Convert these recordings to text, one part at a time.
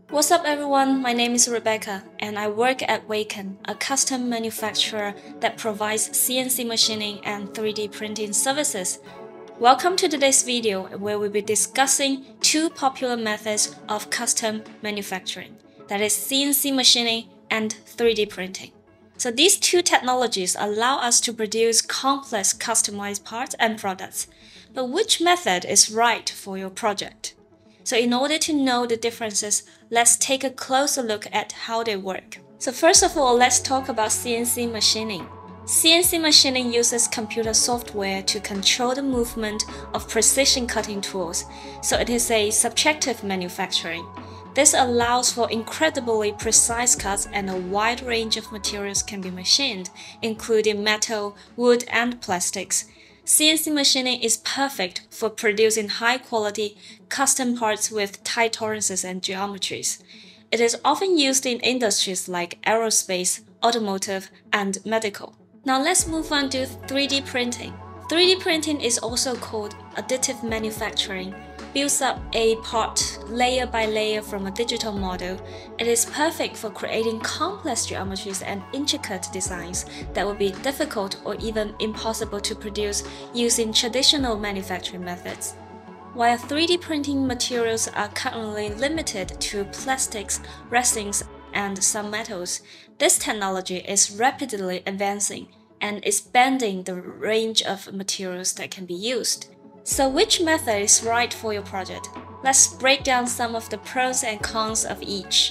What's up everyone, my name is Rebecca and I work at WayKen, a custom manufacturer that provides CNC machining and 3D printing services. Welcome to today's video where we'll be discussing two popular methods of custom manufacturing, that is CNC machining and 3D printing. So these two technologies allow us to produce complex customized parts and products. But which method is right for your project? So in order to know the differences, let's take a closer look at how they work. So first of all, let's talk about CNC machining. CNC machining uses computer software to control the movement of precision cutting tools, so it is a subtractive manufacturing. This allows for incredibly precise cuts and a wide range of materials can be machined, including metal, wood, and plastics. CNC machining is perfect for producing high-quality, custom parts with tight tolerances and geometries. It is often used in industries like aerospace, automotive, and medical. Now let's move on to 3D printing. 3D printing is also called additive manufacturing. Builds up a part layer by layer from a digital model. It is perfect for creating complex geometries and intricate designs that would be difficult or even impossible to produce using traditional manufacturing methods. While 3D printing materials are currently limited to plastics, resins, and some metals, this technology is rapidly advancing and expanding the range of materials that can be used. So which method is right for your project? Let's break down some of the pros and cons of each.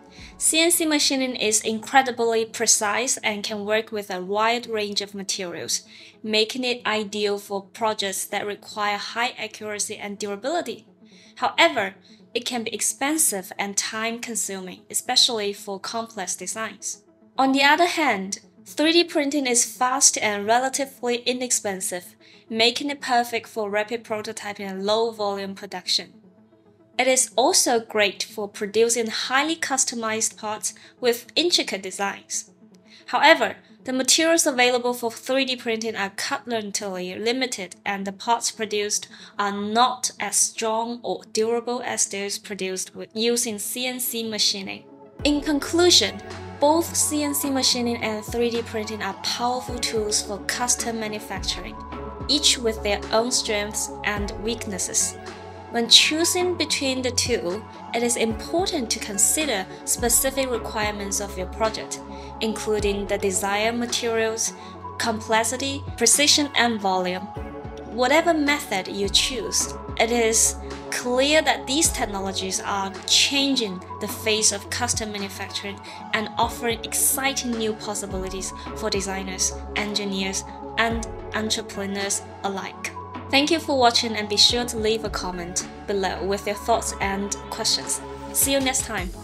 CNC machining is incredibly precise and can work with a wide range of materials, making it ideal for projects that require high accuracy and durability. However, it can be expensive and time-consuming, especially for complex designs. On the other hand, 3D printing is fast and relatively inexpensive, making it perfect for rapid prototyping and low-volume production. It is also great for producing highly customized parts with intricate designs. However, the materials available for 3D printing are currently limited and the parts produced are not as strong or durable as those produced using CNC machining. In conclusion, both CNC machining and 3D printing are powerful tools for custom manufacturing, each with their own strengths and weaknesses. When choosing between the two, it is important to consider specific requirements of your project, including the desired materials, complexity, precision, and volume. Whatever method you choose, it is clear that these technologies are changing the face of custom manufacturing and offering exciting new possibilities for designers, engineers, and entrepreneurs alike. Thank you for watching and be sure to leave a comment below with your thoughts and questions. See you next time.